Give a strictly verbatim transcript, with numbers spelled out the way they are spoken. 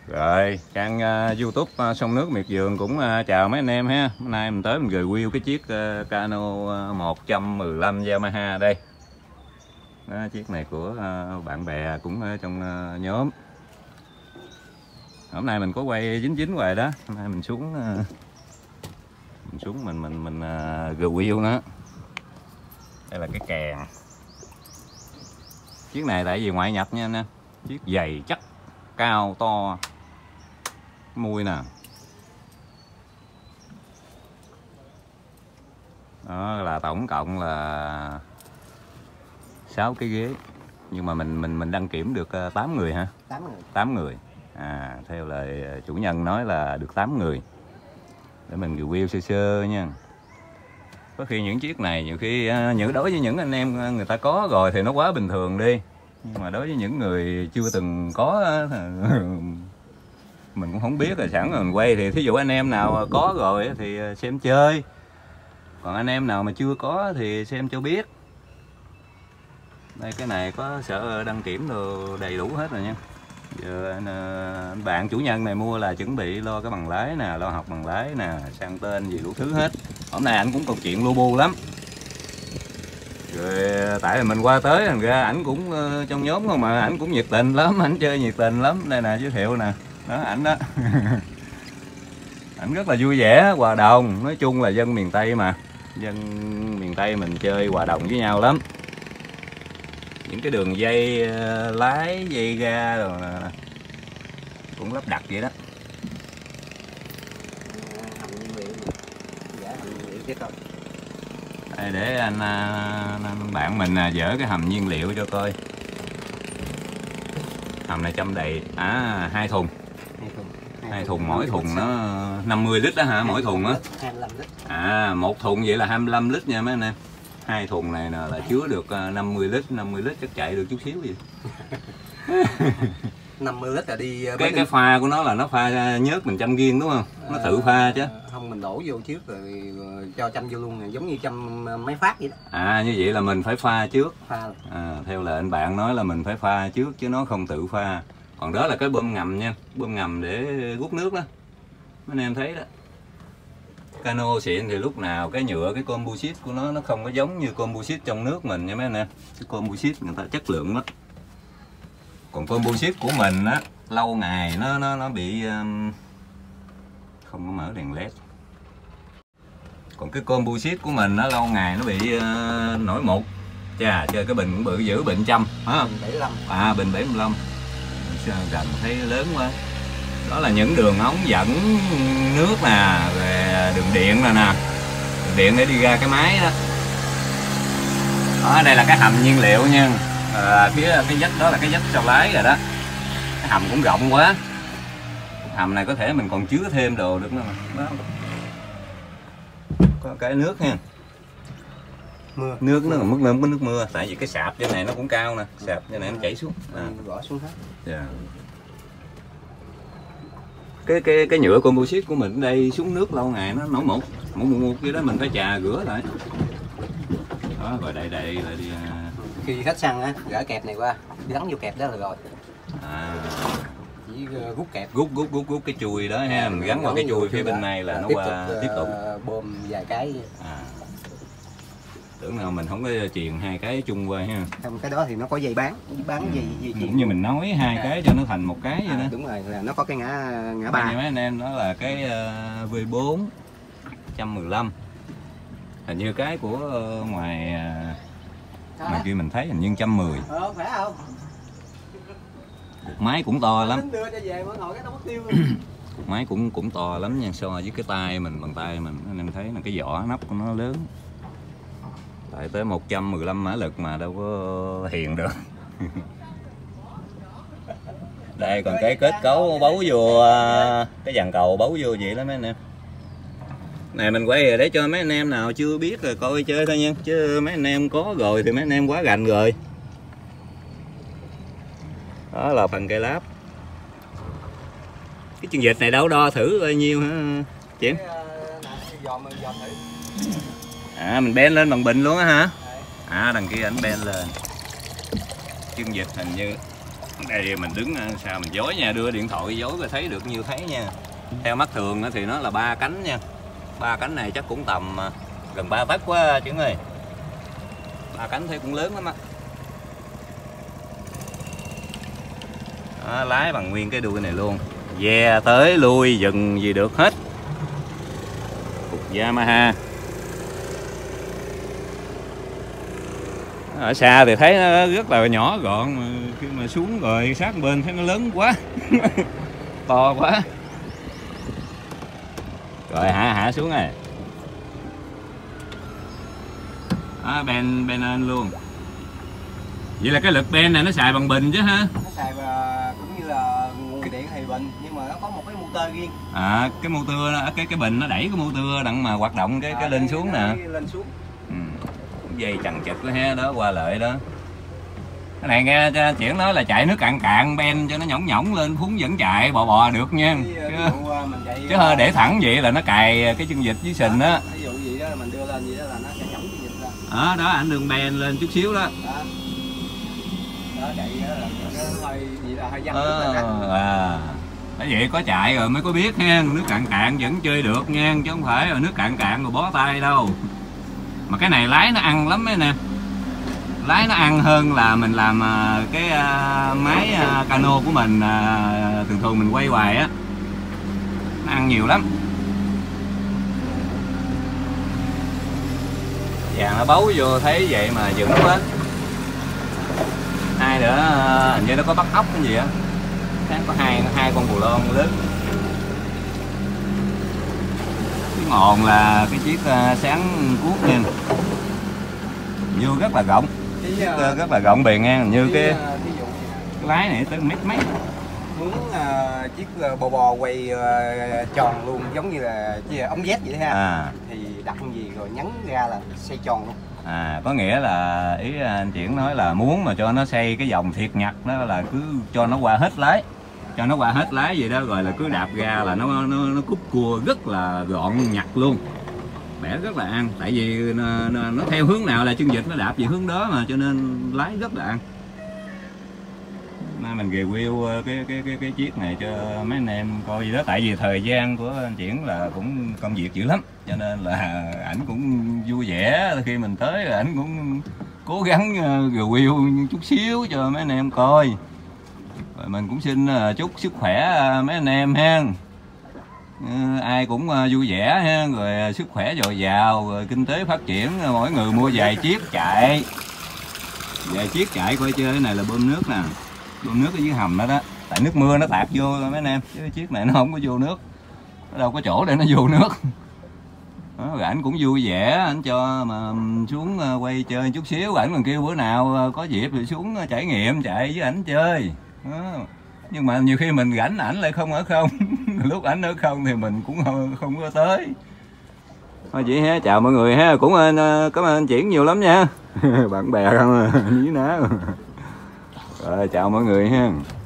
Rồi, trang uh, YouTube uh, Sông Nước Miệt Vườn cũng uh, chào mấy anh em ha. Hôm nay mình tới mình review cái chiếc uh, Cano uh, một trăm mười lăm Yamaha đây. Đó, chiếc này của uh, bạn bè cũng ở trong uh, nhóm. Hôm nay mình có quay dính dính hoài đó. Hôm nay mình xuống uh, mình xuống mình mình mình uh, review nó. Đây là cái kèn. Chiếc này tại vì ngoại nhập nha anh em. Chiếc dày chắc, cao to. Mui nè. Đó là tổng cộng là sáu cái ghế. Nhưng mà mình mình mình đăng kiểm được tám người hả? tám người. tám người. À, theo lời chủ nhân nói là được tám người. Để mình review sơ sơ nha. Có khi những chiếc này nhiều khi những đối với những anh em người ta có rồi thì nó quá bình thường đi. Nhưng mà đối với những người chưa từng có mình cũng không biết, là sẵn rồi mình quay thì thí dụ anh em nào có rồi thì xem chơi, còn anh em nào mà chưa có thì xem cho biết. Đây cái này có sợ đăng kiểm đồ đầy đủ hết rồi nha. Giờ anh, anh bạn chủ nhân này mua là chuẩn bị lo cái bằng lái nè, lo học bằng lái nè, sang tên gì đủ thứ hết. Hôm nay anh cũng câu chuyện lu bu lắm. Rồi tại vì mình qua tới thành ra ảnh cũng uh, trong nhóm không mà ảnh cũng nhiệt tình lắm, ảnh chơi nhiệt tình lắm. Đây nè, giới thiệu nè, đó ảnh đó. Ảnh rất là vui vẻ, hòa đồng, nói chung là dân miền Tây mà, dân miền Tây mình chơi hòa đồng với nhau lắm. Những cái đường dây uh, lái, dây ga rồi nè, cũng lắp đặt vậy đó. Đây để anh, anh bạn mình dỡ cái hầm nhiên liệu cho coi. Hầm này châm đầy à hai thùng. Hai thùng. Hai thùng, mỗi thùng nó năm mươi lít đó hả? Mỗi thùng á. hai mươi lăm lít. À, một thùng vậy là hai mươi lăm lít nha mấy anh em. Hai thùng này là chứa được năm mươi lít, năm mươi lít chắc chạy được chút xíu gì. năm mươi lít là đi cái cái pha của nó là nó pha nhớt mình châm riêng đúng không? Nó tự pha chứ. Không, mình đổ vô trước rồi cho châm vô luôn, giống như châm máy phát vậy đó. À, như vậy là mình phải pha trước. Pha. À, theo lời anh bạn nói là mình phải pha trước chứ nó không tự pha. Còn đó là cái bơm ngầm nha, bơm ngầm để rút nước đó. Mấy anh em thấy đó. Cano xịn thì lúc nào cái nhựa, cái composite của nó nó không có giống như composite trong nước mình nha mấy anh em. Cái composite người ta chất lượng lắm. Còn composite của mình á, lâu ngày nó nó nó bị um, không có mở đèn led. Còn cái composite của mình nó lâu ngày nó bị uh, nổi mụn. Chà, chơi cái bình cũng bự dữ, bình trăm hả? Bình bảy mươi lăm. À, bình bảy mươi lăm. Gần thấy lớn quá. Đó là những đường ống dẫn nước nè, về đường điện nè nè. Đường điện để đi ra cái máy đó. Đó, đây là cái hầm nhiên liệu nha. À, phía cái vách đó là cái vách sau lái rồi đó. Cái hầm cũng rộng quá. Hầm này có thể mình còn chứa thêm đồ được nữa mà. Đó. Có cái nước ha. Mưa. Nước nó là mức nước, nước mưa. Tại vì cái sạp trên này nó cũng cao nè. Sạp trên này nó chảy xuống. À. Gõ xuống hết. Yeah. Cái cái cái nhựa composite của mình ở đây xuống nước lâu ngày nó nổi mụn. Mụn mụn cái đó mình phải chà rửa lại. Đó, rồi đây đây là đi. Khi khách xăng á, gỡ kẹp này qua, gắn vô kẹp đó là rồi. À. Chỉ rút kẹp, rút rút rút rút cái chùi đó ha, mình gắn vào cái chùi phía bên này là nó qua tiếp tục bơm vài cái. À. Tưởng nào mình không có chuyền hai cái chung qua ha. Không, cái đó thì nó có dây bán, bán ừ. gì gì Cũng như mình nói hai à. cái cho nó thành một cái vậy à, đó. Đúng rồi, là nó có cái ngã ngã ba. Mấy anh em đó là cái uh, V bốn một trăm mười lăm. Hình như cái của uh, ngoài uh, ngoài kia mình thấy hình như một trăm mười. Ờ, phải không? Cục máy cũng to lắm. Đưa cho về ngồi cái mất tiêu. Cục máy cũng cũng to lắm nha, so với cái tay mình, bằng tay mình anh em thấy là cái vỏ nắp của nó lớn. Tại tới một trăm mười lăm mã lực mà đâu có hiền được. Đây còn cái kết cấu bấu vô cái dàn cầu bấu vô vậy đó mấy anh em. Này mình quay để cho mấy anh em nào chưa biết rồi coi chơi thôi nha, chứ mấy anh em có rồi thì mấy anh em quá gành rồi. Đó là phần cây láp. Cái chân vịt này đâu đo thử bao nhiêu hả chị? À, mình ben lên bằng bình luôn á hả? À, đằng kia ảnh ben lên. Chân vịt hình như Đây mình đứng sao mình dối nha, đưa điện thoại dối rồi thấy được nhiêu thấy nha. Theo mắt thường thì nó là ba cánh nha. Ba cánh này chắc cũng tầm gần ba tấc quá Chuyển ơi. Ba cánh thấy cũng lớn lắm á. Đó, lái bằng nguyên cái đuôi này luôn. Ve tới lui dừng gì được hết. Cục Yamaha. Ở xa thì thấy nó rất là nhỏ gọn, mà khi mà xuống rồi sát bên thấy nó lớn quá. To quá. Rồi hạ hạ xuống rồi. Đó, ben ben lên luôn. Vậy là cái lực ben này nó xài bằng bình chứ ha? Nó xài và cũng như là nguồn điện thì bình, nhưng mà nó có một cái motor riêng. À, cái motor nó, cái cái bình nó đẩy cái motor đặng mà hoạt động cái à, cái lên xuống nè. Lên xuống. Ừ. Dây chằng chịt đó ha, đó qua lợi đó. Cái này nghe Chuyển nói là chạy nước cạn cạn ben cho nó nhõng nhõng lên, phúng vẫn chạy bò bò được nha. Chứ, chứ hơi để thẳng vậy là nó cài cái chân vịt với sình á. Ví dụ gì đó mình đưa lên vậy đó là nó sẽ nhõng chân vịt ra. Đó, đó ảnh đường ben lên chút xíu đó. Đó, đó chạy đó là nó hơi gì là hơi văng ờ, nước à. Bởi vậy có chạy rồi mới có biết ha, nước cạn cạn vẫn chơi được nha, chứ không phải là nước cạn cạn rồi bó tay đâu. Mà cái này lái nó ăn lắm ấy nè. Lái nó ăn hơn là mình làm cái máy cano của mình thường thường mình quay hoài á. Nó ăn nhiều lắm. Vàng nó bấu vô thấy vậy mà vững quá. Hai nữa hình như nó có bắt ốc cái gì á. Có hai hai con bù lon lớn. Tiếng ồn là cái chiếc sáng cuốc nha. Vô rất là rộng. Chiếc rất là rộng bề ngang như cái, cái lái này tới mét mấy. Muốn uh, chiếc uh, bò bò quay uh, tròn luôn, giống như là ống Z vậy ha. À. Thì đặt gì rồi nhấn ra là xoay tròn luôn. À, có nghĩa là ý anh Chuyển nói là muốn mà cho nó xoay cái vòng thiệt nhặt đó là cứ cho nó qua hết lái. Cho nó qua hết lái vậy đó, rồi là cứ đạp ra là nó nó nó cúp cua rất là gọn nhặt luôn. Bẻ rất là ăn, tại vì nó, nó, nó theo hướng nào là chân vịt nó đạp về hướng đó mà, cho nên lái rất là ăn. Nay mình review cái cái cái cái chiếc này cho mấy anh em coi gì đó, tại vì thời gian của anh Chuyển là cũng công việc dữ lắm, cho nên là ảnh cũng vui vẻ khi mình tới, là ảnh cũng cố gắng review chút xíu cho mấy anh em coi. Rồi mình cũng xin chúc sức khỏe mấy anh em ha. Ai cũng vui vẻ ha, rồi sức khỏe dồi dào, rồi kinh tế phát triển, mỗi người mua vài chiếc chạy. Vài chiếc chạy coi chơi. Cái này là bơm nước nè. Bơm nước ở dưới hầm đó đó. Tại nước mưa nó tạt vô mấy anh em, chứ chiếc này nó không có vô nước. Nó đâu có chỗ để nó vô nước. Đó, rồi ảnh cũng vui vẻ, ảnh cho mà xuống quay chơi chút xíu. Ảnh còn kêu bữa nào có dịp thì xuống trải nghiệm chạy với ảnh chơi. Đó. Nhưng mà nhiều khi mình rảnh ảnh lại không ở không. Lúc ảnh ở không thì mình cũng không, không có tới. Thôi vậy ha, chào mọi người ha. Cũng cảm ơn anh Chuyển nhiều lắm nha. Bạn bè không à, với ná. Rồi chào mọi người ha.